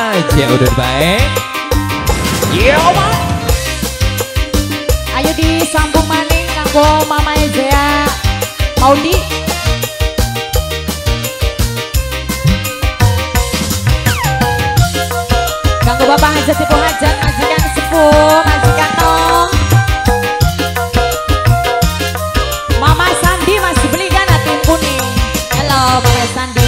aja udah baik. Yo man. Ayo disambung maning kanggo Mama Ezea Maudi. Kanggo Bapak Hajat Ibu Hajat, majikan sepuh, majikan nom. Mama Sandi masih beli kan tim kuning. Halo Mama Sandi.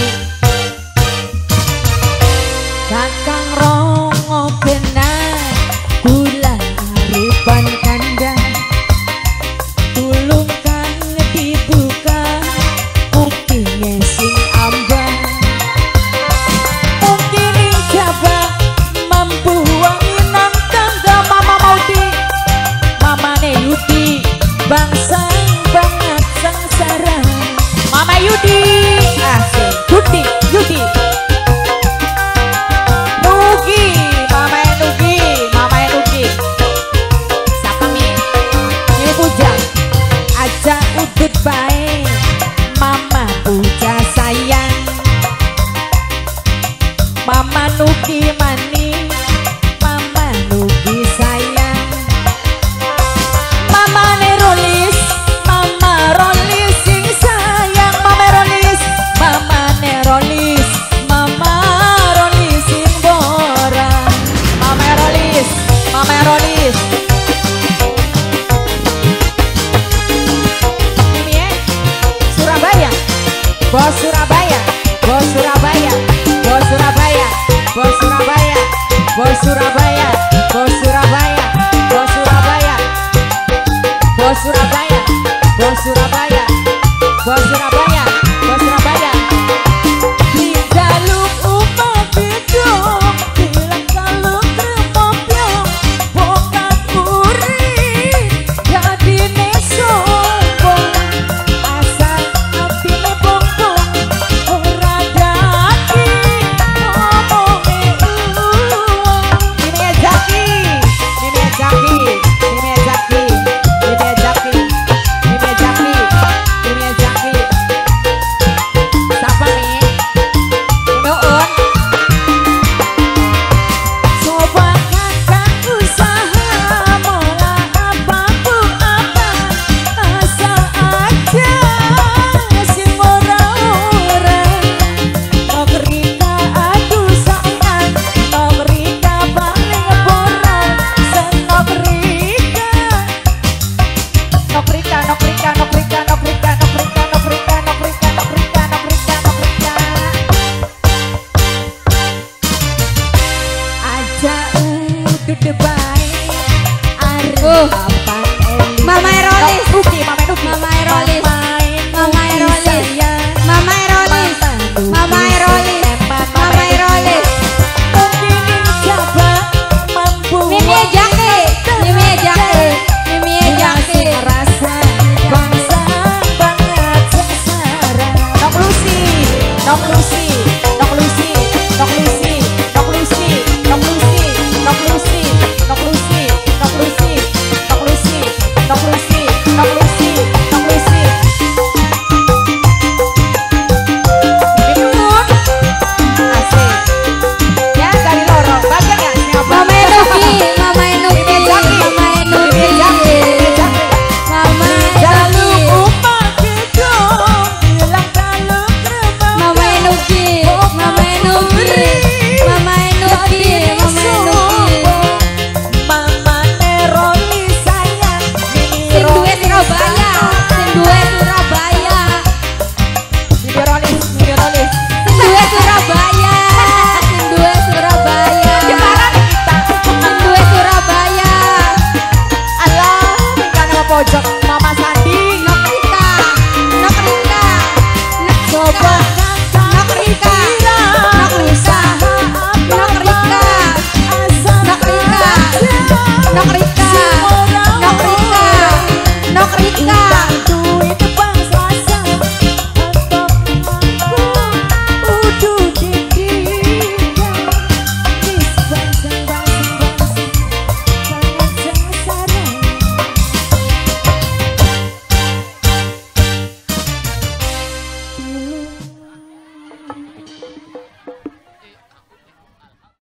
Kakang Rongo benar kula arepan kandang tulung kang dibuka kupinge sing ambang mungkin jaba mampu wangi nang tangga Mama Maudi Mamane Yudi bangsa banget sengsara Mama Yudi asik Yudi Nugi Mama Nugi siapa mi ini bujang aja udut baik Mama puja sayang Mama Nugi